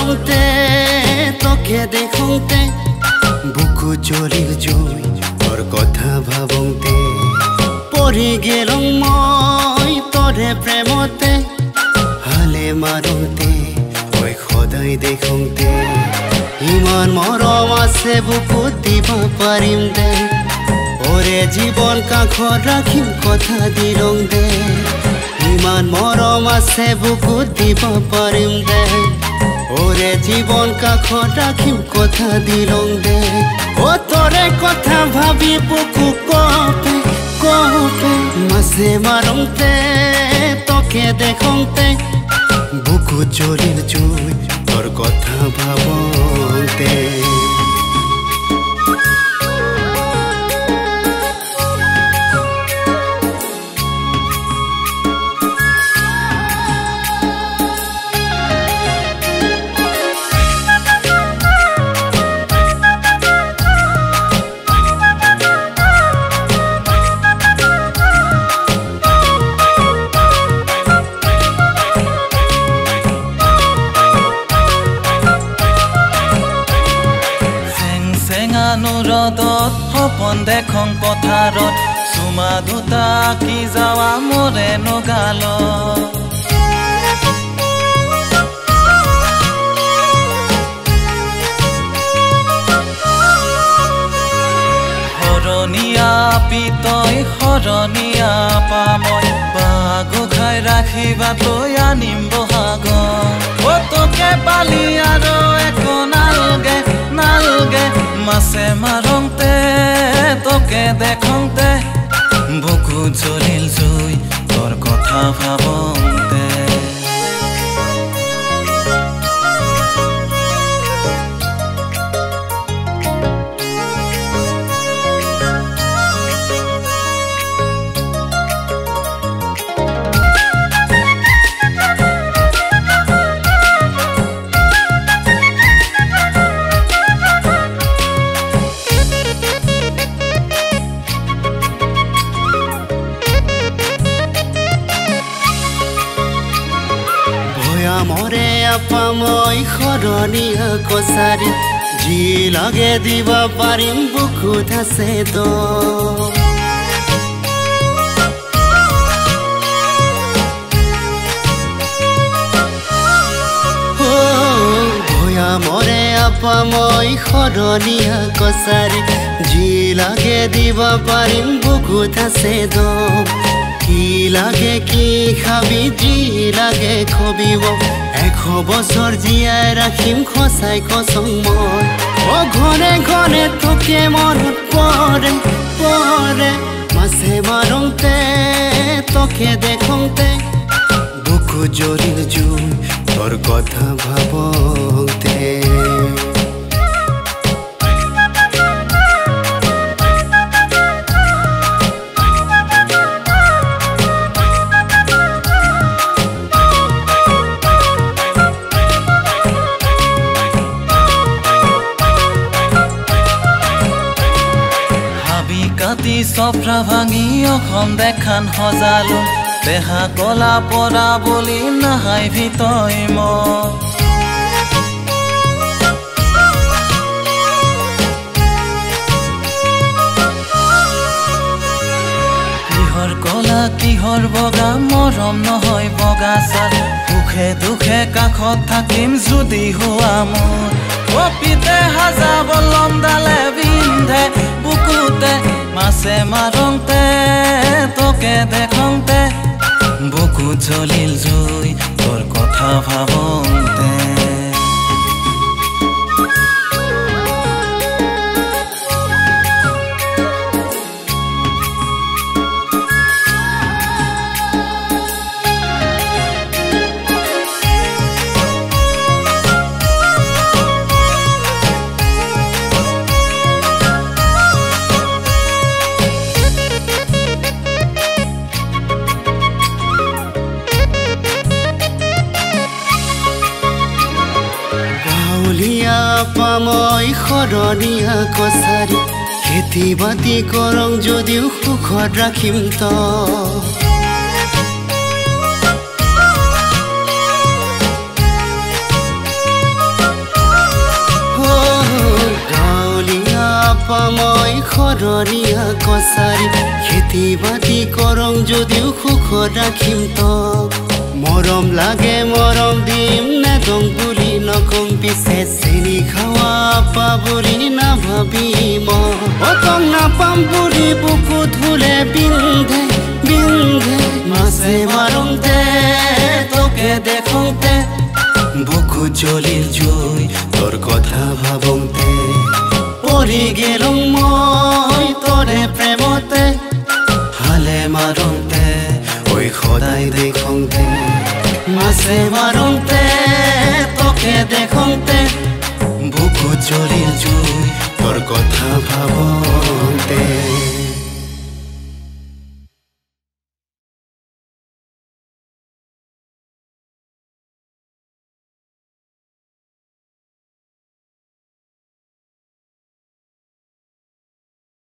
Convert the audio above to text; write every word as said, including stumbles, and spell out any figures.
মাৰোঁতে তোকে দেখোঁতে বুকু জ্বলিল জুই তোৰ কথা ভাবোঁতে পৰি গেলো মই তোৰে প্ৰেমতে হালে মাৰোঁতে মই সদায় দেখোঁতে ইমান মৰম আছে বুকুত দিব পাৰিম দে ওরে জীবন কাষত ৰাখিম কথা দিলং দে ইমান মৰম আছে বুকুত দিব পাৰিম দে ওরে জীবন কাষত ৰাখিম কথা দিলং দে ও তোৰে কথা ভাবি বুকু কপে কপে মাছে মাৰোঁতে তোকে দেখোঁতে বুকু জ্বলিল জুই তোৰ কথা ভাবোঁতে সপন দেখং পথাৰত চুমা দুটা কি যাৱা মৰে নগাল হৰণীয়া পিতৈ হৰণীয়া পামই বাগু খাই ৰাখিবা তৈ আনিম বহাগ ও তোকে পালি আৰু একো নালগে নালগে মাছে মাৰোঁতে তোকে দেখোঁতে বুকু জ্বলিল জুই তোৰ কথা ভাবোঁতে মৰে আপা মই সৰণীয়া কছাৰী যি লাগে দিব পাৰিম বুকুত আছে তো ভয়া মৰে আপা মই সৰণীয়া কছাৰী যি লাগে দিব পাৰিম বুকুত আছে তো কি লাগে কি খাবি যি লাগে খবিব এশ বছৰ জীয়াই ৰাখিম খচাই কচং মই ও ঘৰে ঘৰে তোকে মনত পৰে পৰে মাছে মাৰোঁতে তোকে দেখোঁতে বুকু জ্বলিল জুই তোৰ কথা ভাবোঁতে কাটি চফ্ৰা ভাঙি অসম দেখান সজালো দেহা কলা পৰা বুলি নাহাই ভিতই মই কিহৰ কলা কিহৰ বগা মৰম নহয় বগা চাল সুখে দুখে কাষত থাকিম যদি হোৱা মোৰ অপিতে হাজাব লমডালে বিন্ধে বুকুতে মাছে মাৰোঁতে তোকে দেখোঁতে বুকু জ্বলিল জুই তোৰ কথা ভাবোঁতে মই সৰণীয়া কছাৰী খেতি বাতি কৰং যদিও সুখত ৰাখিম তো আপা মই খৰণীয়া কছাৰী খেতি বাতি কৰং যদিও সুখত ৰাখিম তক মৰম লাগে মৰম দিম নেদং বুলি নকম পিছে চেনি খাৱা আপা বুলি নাভাবিম অতং নাপাম বুলি বুকু ধুলে বিন্ধে বিন্ধে মাছে মাৰোঁতে তোকে দেখোঁতে বুকু জ্বলিল জুই তোৰ কথা ভাবোঁতে পৰি গেলুং মই তোৰে প্ৰেমতে হালে মাৰোঁতে ঐ সদায় দেখোঁতে মাছে মাৰোঁতে তোকে দেখোঁতে বুকু জ্বলিল জুই তোৰ কথা ভাবোঁতে